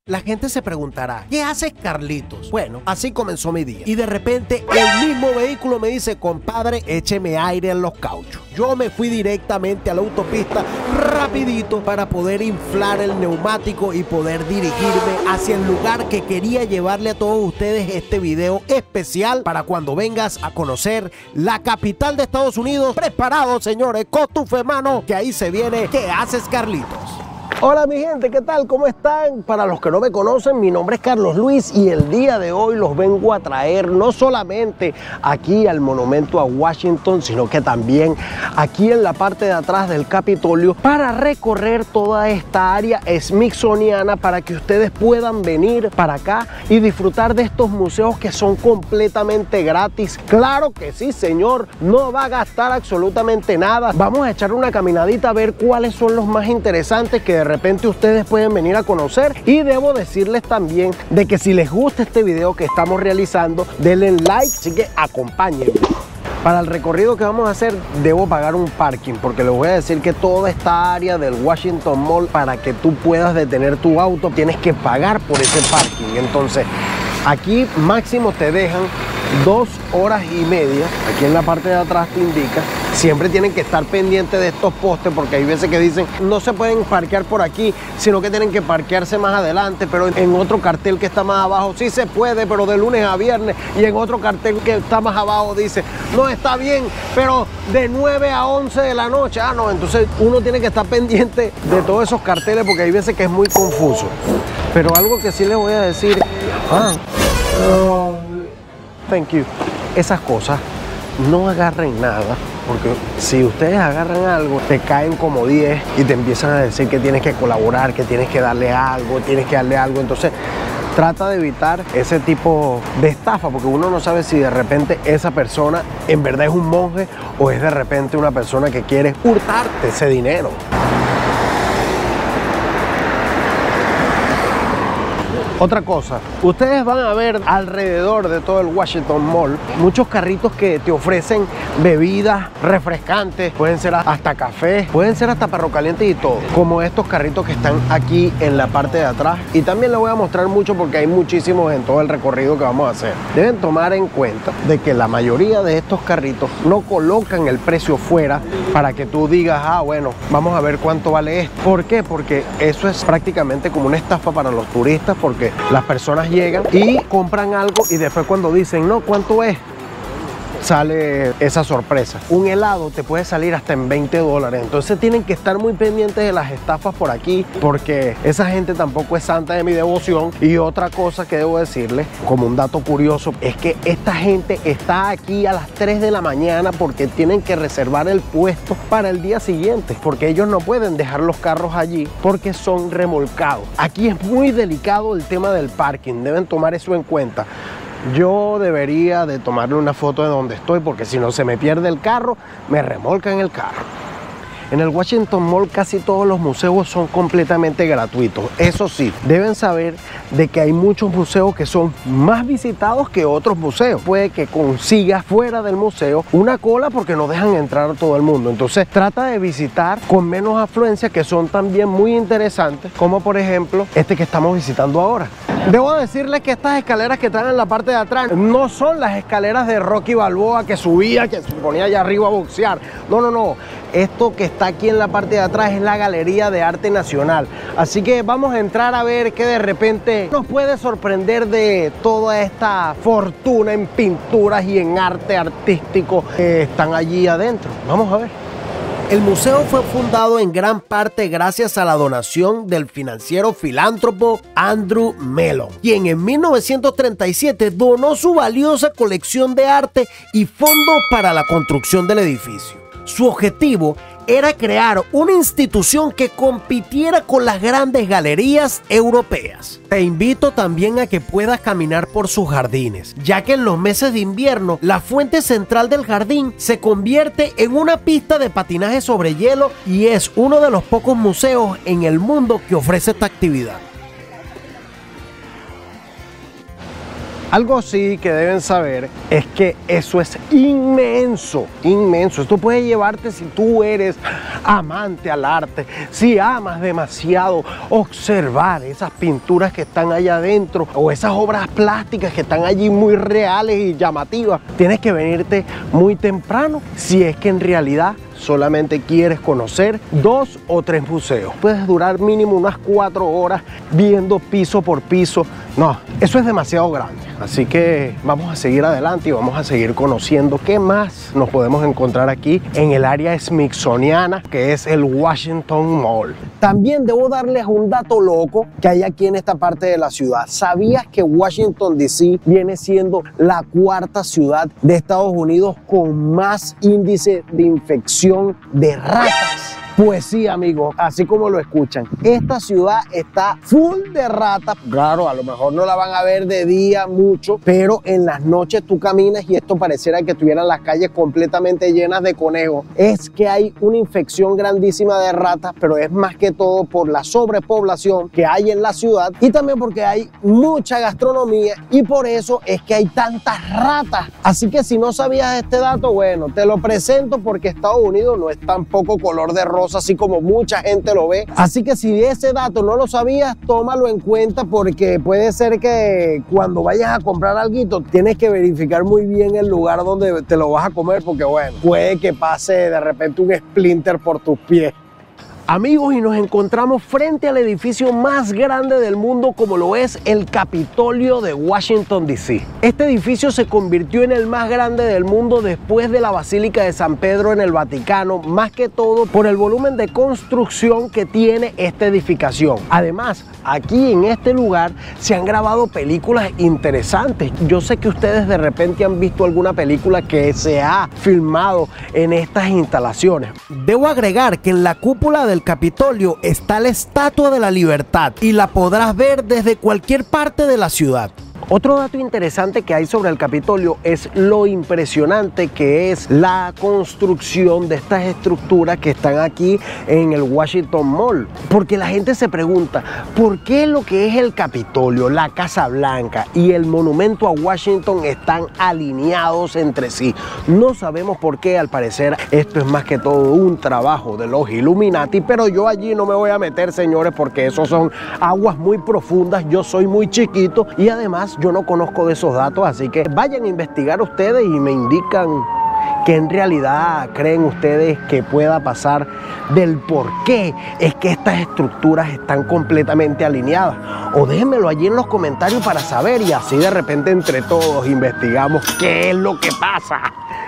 La gente se preguntará, ¿qué haces, Carlitos? Bueno, así comenzó mi día. Y de repente el mismo vehículo me dice, compadre, écheme aire en los cauchos. Yo me fui directamente a la autopista rapidito para poder inflar el neumático y poder dirigirme hacia el lugar que quería llevarle a todos ustedes este video especial para cuando vengas a conocer la capital de Estados Unidos. Preparados, señores, con tu fe, mano, que ahí se viene ¿Qué haces, Carlitos? Hola mi gente, ¿qué tal? ¿Cómo están? Para los que no me conocen, mi nombre es Carlos Luis y el día de hoy los vengo a traer no solamente aquí al monumento a Washington, sino que también aquí en la parte de atrás del Capitolio para recorrer toda esta área smithsoniana para que ustedes puedan venir para acá y disfrutar de estos museos que son completamente gratis. Claro que sí, señor, no va a gastar absolutamente nada. Vamos a echar una caminadita a ver cuáles son los más interesantes que de repente ustedes pueden venir a conocer, y debo decirles también de que si les gusta este video que estamos realizando, denle like, así que acompáñenme. Para el recorrido que vamos a hacer debo pagar un parking, porque les voy a decir que toda esta área del Washington Mall, para que tú puedas detener tu auto, tienes que pagar por ese parking. Entonces aquí máximo te dejan 2 horas y media. Aquí en la parte de atrás te indica. Siempre tienen que estar pendientes de estos postes, porque hay veces que dicen no se pueden parquear por aquí, sino que tienen que parquearse más adelante, pero en otro cartel que está más abajo sí se puede, pero de lunes a viernes, y en otro cartel que está más abajo dice no, está bien, pero de 9 a 11 de la noche. Ah, no, entonces uno tiene que estar pendiente de todos esos carteles, porque hay veces que es muy confuso. Pero algo que sí les voy a decir, thank you, esas cosas no agarren nada, porque si ustedes agarran algo, te caen como 10 y te empiezan a decir que tienes que colaborar, que tienes que darle algo, entonces trata de evitar ese tipo de estafa, porque uno no sabe si de repente esa persona en verdad es un monje o es de repente una persona que quiere hurtarte ese dinero. Otra cosa, ustedes van a ver alrededor de todo el Washington Mall muchos carritos que te ofrecen bebidas refrescantes, pueden ser hasta café, pueden ser hasta perro caliente y todo, como estos carritos que están aquí en la parte de atrás. Y también les voy a mostrar mucho porque hay muchísimos en todo el recorrido que vamos a hacer. Deben tomar en cuenta de que la mayoría de estos carritos no colocan el precio fuera para que tú digas, ah, bueno, vamos a ver cuánto vale esto. ¿Por qué? Porque eso es prácticamente como una estafa para los turistas, porque las personas llegan y compran algo y después cuando dicen, no, ¿cuánto es?, sale esa sorpresa. Un helado te puede salir hasta en $20. Entonces tienen que estar muy pendientes de las estafas por aquí, porque esa gente tampoco es santa de mi devoción. Y otra cosa que debo decirles, como un dato curioso, es que esta gente está aquí a las 3 de la mañana porque tienen que reservar el puesto para el día siguiente, porque ellos no pueden dejar los carros allí porque son remolcados. Aquí es muy delicado el tema del parking, deben tomar eso en cuenta. Yo debería de tomarle una foto de donde estoy, porque si no se me pierde el carro, me remolcan el carro. En el Washington Mall casi todos los museos son completamente gratuitos. Eso sí, deben saber de que hay muchos museos que son más visitados que otros museos. Puede que consigas fuera del museo una cola porque no dejan entrar a todo el mundo. Entonces trata de visitar con menos afluencia, que son también muy interesantes, como por ejemplo este que estamos visitando ahora. Debo decirles que estas escaleras que están en la parte de atrás no son las escaleras de Rocky Balboa que subía, que se ponía allá arriba a boxear. No, no, no. Esto que está aquí en la parte de atrás es la Galería de Arte Nacional. Así que vamos a entrar a ver qué de repente nos puede sorprender de toda esta fortuna en pinturas y en arte artístico que están allí adentro. Vamos a ver. El museo fue fundado en gran parte gracias a la donación del financiero filántropo Andrew Mellon, quien en 1937 donó su valiosa colección de arte y fondos para la construcción del edificio. Su objetivo era crear una institución que compitiera con las grandes galerías europeas. Te invito también a que puedas caminar por sus jardines, ya que en los meses de invierno la fuente central del jardín se convierte en una pista de patinaje sobre hielo y es uno de los pocos museos en el mundo que ofrece esta actividad. Algo sí que deben saber es que eso es inmenso, inmenso. Esto puede llevarte, si tú eres amante al arte, si amas demasiado observar esas pinturas que están allá adentro o esas obras plásticas que están allí muy reales y llamativas, tienes que venirte muy temprano si es que en realidad solamente quieres conocer 2 o 3 museos. Puedes durar mínimo unas 4 horas viendo piso por piso. No, eso es demasiado grande. Así que vamos a seguir adelante y vamos a seguir conociendo qué más nos podemos encontrar aquí en el área smithsoniana, que es el Washington Mall. También debo darles un dato loco que hay aquí en esta parte de la ciudad. ¿Sabías que Washington DC viene siendo la 4ª ciudad de Estados Unidos con más índice de infección de ratas? Pues sí, amigos, así como lo escuchan, esta ciudad está full de ratas. Claro, a lo mejor no la van a ver de día mucho, pero en las noches tú caminas y esto pareciera que tuvieran las calles completamente llenas de conejos. Es que hay una infección grandísima de ratas, pero es más que todo por la sobrepoblación que hay en la ciudad y también porque hay mucha gastronomía y por eso es que hay tantas ratas. Así que si no sabías este dato, bueno, te lo presento porque Estados Unidos no es tampoco color de rosa, así como mucha gente lo ve. Así que si ese dato no lo sabías, tómalo en cuenta porque puede ser que cuando vayas a comprar algo tienes que verificar muy bien el lugar donde te lo vas a comer porque bueno, puede que pase de repente un splinter por tus pies. Amigos, y nos encontramos frente al edificio más grande del mundo, como lo es el Capitolio de Washington DC. Este edificio se convirtió en el más grande del mundo después de la Basílica de San Pedro en el Vaticano, más que todo por el volumen de construcción que tiene esta edificación. Además, aquí en este lugar se han grabado películas interesantes. Yo sé que ustedes de repente han visto alguna película que se ha filmado en estas instalaciones. Debo agregar que en la cúpula del Capitolio está la Estatua de la Libertad y la podrás ver desde cualquier parte de la ciudad. Otro dato interesante que hay sobre el Capitolio es lo impresionante que es la construcción de estas estructuras que están aquí en el Washington Mall. Porque la gente se pregunta, ¿por qué lo que es el Capitolio, la Casa Blanca y el monumento a Washington están alineados entre sí? No sabemos por qué, al parecer esto es más que todo un trabajo de los Illuminati, pero yo allí no me voy a meter, señores, porque esos son aguas muy profundas, yo soy muy chiquito y además yo no conozco de esos datos, así que vayan a investigar ustedes y me indican qué en realidad creen ustedes que pueda pasar del por qué es que estas estructuras están completamente alineadas. O déjenmelo allí en los comentarios para saber y así de repente entre todos investigamos qué es lo que pasa.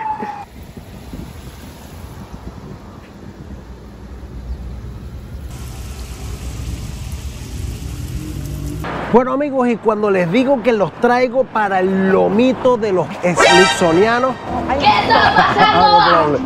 Bueno, amigos, y cuando les digo que los traigo para el lomito de los smithsonianos, ¿Qué está pasando?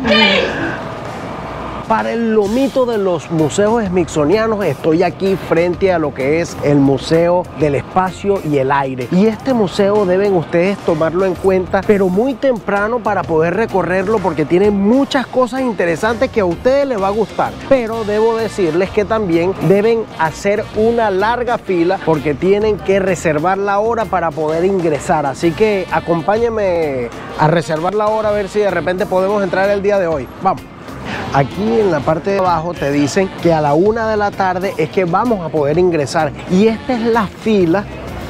para el lomito de los museos smithsonianos, estoy aquí frente a lo que es el Museo del Espacio y el Aire. Y este museo deben ustedes tomarlo en cuenta, pero muy temprano para poder recorrerlo porque tiene muchas cosas interesantes que a ustedes les va a gustar. Pero debo decirles que también deben hacer una larga fila porque tienen que reservar la hora para poder ingresar. Así que acompáñenme a reservar la hora a ver si de repente podemos entrar el día de hoy. Vamos. Aquí en la parte de abajo te dicen que a la 1 de la tarde es que vamos a poder ingresar y esta es la fila.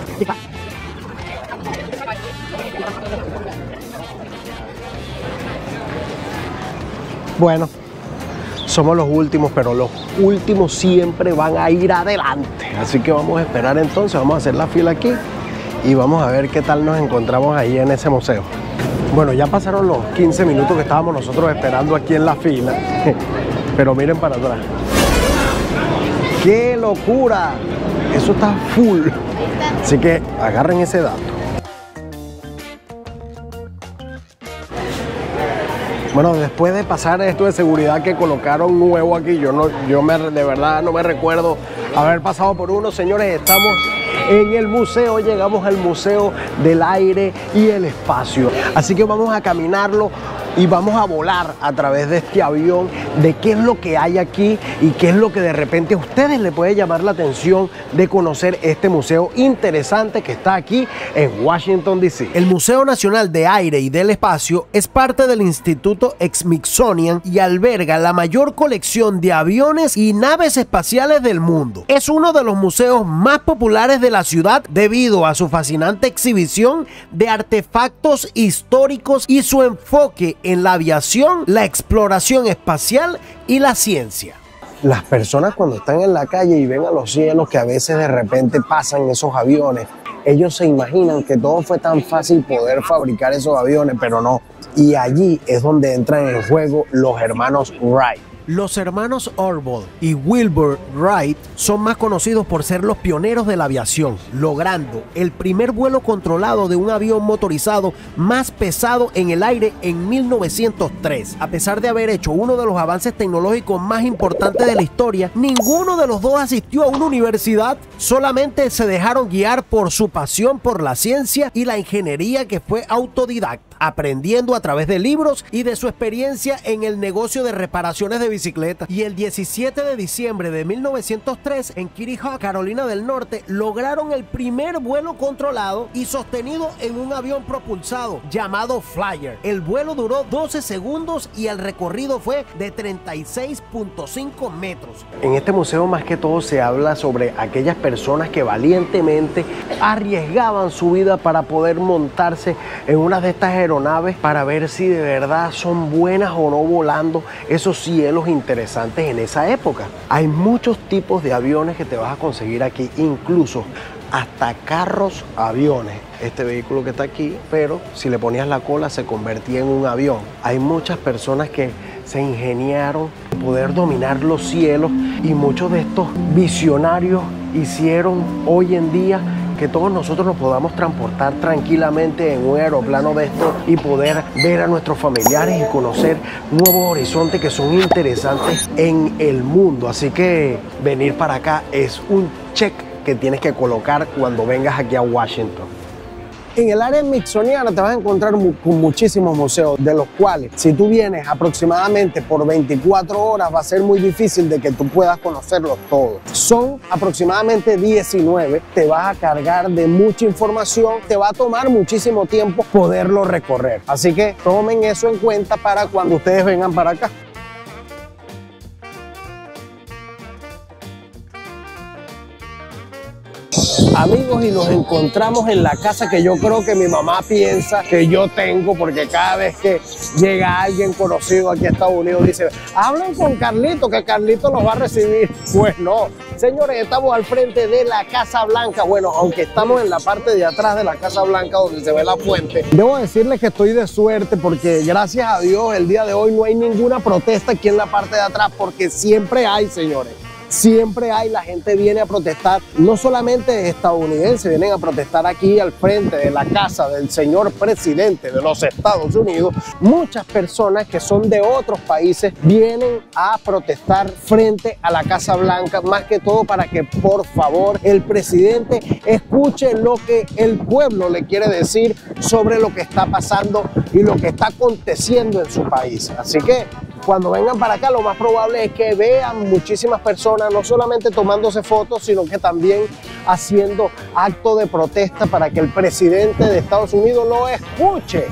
Bueno, somos los últimos, pero los últimos siempre van a ir adelante, así que vamos a esperar entonces, vamos a hacer la fila aquí y vamos a ver qué tal nos encontramos ahí en ese museo. Bueno, ya pasaron los 15 minutos que estábamos nosotros esperando aquí en la fila, pero miren para atrás. ¡Qué locura! Eso está full. Así que agarren ese dato. Bueno, después de pasar esto de seguridad que colocaron nuevo aquí, de verdad no me recuerdo haber pasado por uno. Señores, estamos en el museo, llegamos al Museo del Aire y el Espacio. Así que vamos a caminarlo y vamos a volar a través de este avión de qué es lo que hay aquí y qué es lo que de repente a ustedes les puede llamar la atención de conocer este museo interesante que está aquí en Washington, D.C. El Museo Nacional de Aire y del Espacio es parte del Instituto Smithsonian y alberga la mayor colección de aviones y naves espaciales del mundo. Es uno de los museos más populares de la ciudad debido a su fascinante exhibición de artefactos históricos y su enfoque en la aviación, la exploración espacial y la ciencia. Las personas cuando están en la calle y ven a los cielos que a veces de repente pasan esos aviones, ellos se imaginan que todo fue tan fácil poder fabricar esos aviones, pero no. Y allí es donde entran en juego los hermanos Wright. Los hermanos Orville y Wilbur Wright son más conocidos por ser los pioneros de la aviación, logrando el primer vuelo controlado de un avión motorizado más pesado en el aire en 1903. A pesar de haber hecho uno de los avances tecnológicos más importantes de la historia, ninguno de los dos asistió a una universidad, solamente se dejaron guiar por su pasión por la ciencia y la ingeniería, que fue autodidacta, aprendiendo a través de libros y de su experiencia en el negocio de reparaciones de bicicleta. Y el 17 de diciembre de 1903 en Kitty Hawk, Carolina del Norte, lograron el primer vuelo controlado y sostenido en un avión propulsado llamado Flyer. El vuelo duró 12 segundos y el recorrido fue de 36.5 metros. En este museo más que todo se habla sobre aquellas personas que valientemente arriesgaban su vida para poder montarse en una de estas aeronaves para ver si de verdad son buenas o no volando esos cielos interesantes en esa época. Hay muchos tipos de aviones que te vas a conseguir aquí, incluso hasta carros aviones. Este vehículo que está aquí, pero si le ponías la cola se convertía en un avión. Hay muchas personas que se ingeniaron poder dominar los cielos y muchos de estos visionarios hicieron hoy en día que todos nosotros nos podamos transportar tranquilamente en un aeroplano de estos y poder ver a nuestros familiares y conocer nuevos horizontes que son interesantes en el mundo. Así que venir para acá es un check que tienes que colocar cuando vengas aquí a Washington. En el área smithsoniana te vas a encontrar con muchísimos museos, de los cuales si tú vienes aproximadamente por 24 horas va a ser muy difícil de que tú puedas conocerlos todos. Son aproximadamente 19, te vas a cargar de mucha información, te va a tomar muchísimo tiempo poderlo recorrer. Así que tomen eso en cuenta para cuando ustedes vengan para acá. Amigos, y nos encontramos en la casa que yo creo que mi mamá piensa que yo tengo, porque cada vez que llega alguien conocido aquí a Estados Unidos dice: hablen con Carlito, que Carlito los va a recibir. Pues no, señores, estamos al frente de la Casa Blanca. Bueno, aunque estamos en la parte de atrás de la Casa Blanca donde se ve la fuente, debo decirles que estoy de suerte porque gracias a Dios el día de hoy no hay ninguna protesta aquí en la parte de atrás, porque siempre hay, señores. Siempre hay, la gente viene a protestar, no solamente estadounidenses, vienen a protestar aquí al frente de la casa del señor presidente de los Estados Unidos. Muchas personas que son de otros países vienen a protestar frente a la Casa Blanca, más que todo para que por favor el presidente escuche lo que el pueblo le quiere decir sobre lo que está pasando y lo que está aconteciendo en su país. Así que cuando vengan para acá, lo más probable es que vean muchísimas personas, no solamente tomándose fotos, sino que también haciendo actos de protesta para que el presidente de Estados Unidos lo escuche.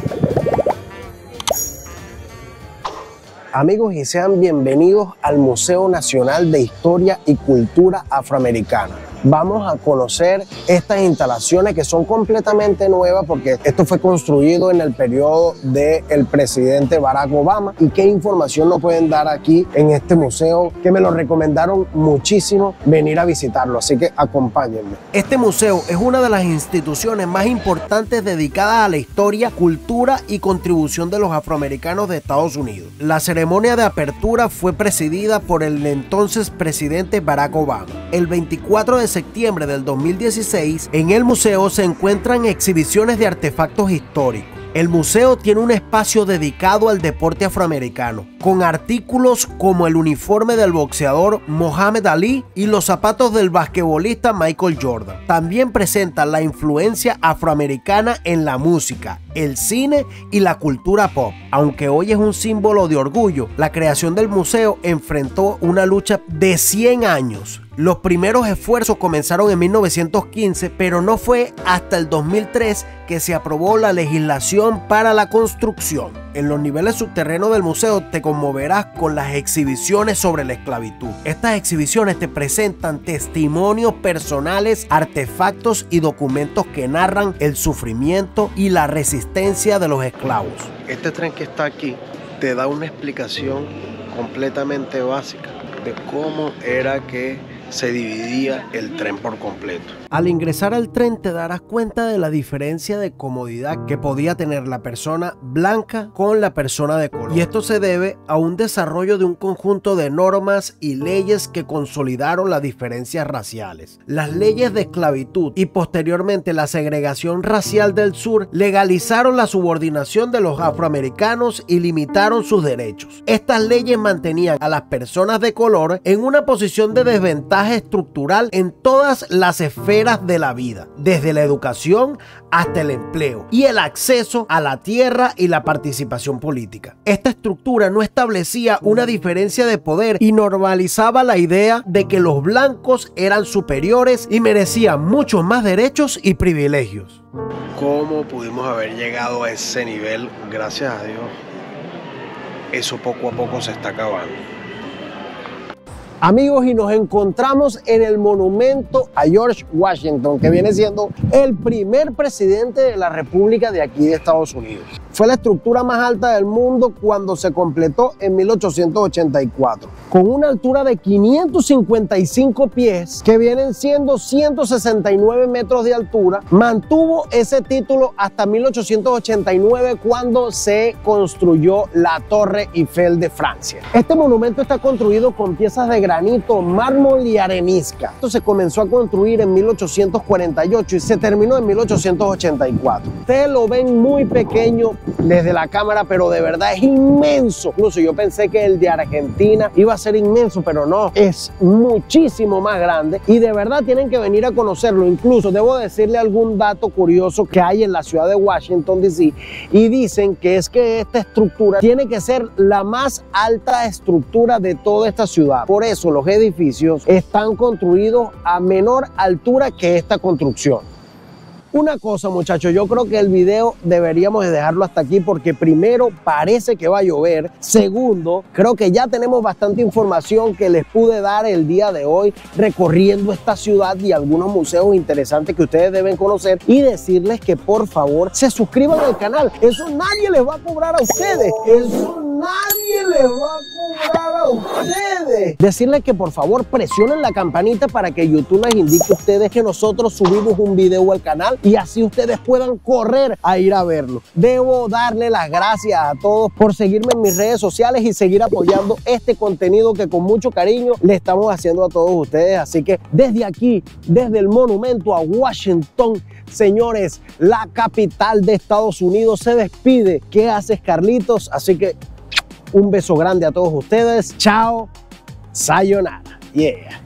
Amigos, y sean bienvenidos al Museo Nacional de Historia y Cultura Afroamericana. Vamos a conocer estas instalaciones que son completamente nuevas, porque esto fue construido en el periodo del presidente Barack Obama. Y qué información nos pueden dar aquí en este museo, que me lo recomendaron muchísimo venir a visitarlo, así que acompáñenme. Este museo es una de las instituciones más importantes dedicadas a la historia, cultura y contribución de los afroamericanos de Estados Unidos. La ceremonia de apertura fue presidida por el entonces presidente Barack Obama. El 24 de septiembre del 2016, en el museo se encuentran exhibiciones de artefactos históricos, El museo tiene un espacio dedicado al deporte afroamericano, con artículos como el uniforme del boxeador Muhammad Ali y los zapatos del basquetbolista Michael Jordan. También presenta la influencia afroamericana en la música, el cine y la cultura pop. Aunque hoy es un símbolo de orgullo, la creación del museo enfrentó una lucha de 100 años. Los primeros esfuerzos comenzaron en 1915, pero no fue hasta el 2003 que se aprobó la legislación para la construcción. En los niveles subterráneos del museo te conmoverás con las exhibiciones sobre la esclavitud. Estas exhibiciones te presentan testimonios personales, artefactos y documentos que narran el sufrimiento y la resistencia de los esclavos. Este tren que está aquí te da una explicación completamente básica de cómo era que se dividía el tren por completo. Al ingresar al tren te darás cuenta de la diferencia de comodidad que podía tener la persona blanca con la persona de color. Y esto se debe a un desarrollo de un conjunto de normas y leyes que consolidaron las diferencias raciales. Las leyes de esclavitud y posteriormente la segregación racial del sur legalizaron la subordinación de los afroamericanos y limitaron sus derechos. Estas leyes mantenían a las personas de color en una posición de desventaja estructural en todas las esferas de la vida, desde la educación hasta el empleo y el acceso a la tierra y la participación política. Esta estructura no establecía una diferencia de poder y normalizaba la idea de que los blancos eran superiores y merecían muchos más derechos y privilegios. ¿Cómo pudimos haber llegado a ese nivel? Gracias a Dios, eso poco a poco se está acabando. Amigos, y nos encontramos en el monumento a George Washington, que viene siendo el primer presidente de la República de aquí de Estados Unidos. Fue la estructura más alta del mundo cuando se completó en 1884, con una altura de 555 pies, que vienen siendo 169 metros de altura. Mantuvo ese título hasta 1889, cuando se construyó la Torre Eiffel de Francia. Este monumento está construido con piezas de granito, mármol y arenisca. Esto se comenzó a construir en 1848 y se terminó en 1884. Ustedes lo ven muy pequeño desde la cámara, pero de verdad es inmenso. Incluso yo pensé que el de Argentina iba a ser inmenso, pero no, es muchísimo más grande y de verdad tienen que venir a conocerlo. Incluso debo decirle algún dato curioso que hay en la ciudad de Washington, D.C., y dicen que es que esta estructura tiene que ser la más alta estructura de toda esta ciudad. Por eso los edificios están construidos a menor altura que esta construcción. Una cosa, muchachos, yo creo que el video deberíamos de dejarlo hasta aquí, porque primero parece que va a llover, segundo creo que ya tenemos bastante información que les pude dar el día de hoy recorriendo esta ciudad y algunos museos interesantes que ustedes deben conocer, y decirles que por favor se suscriban al canal. Eso nadie les va a cobrar a ustedes, eso nadie les va a cobrar a ustedes. Decirles que por favor presionen la campanita para que YouTube les indique a ustedes que nosotros subimos un video al canal y así ustedes puedan correr a ir a verlo. Debo darle las gracias a todos por seguirme en mis redes sociales y seguir apoyando este contenido que con mucho cariño le estamos haciendo a todos ustedes. Así que desde aquí, desde el monumento a Washington, señores, la capital de Estados Unidos, se despide. ¿Qué haces, Carlitos? Así que un beso grande a todos ustedes. Chao. Sayonara. Yeah.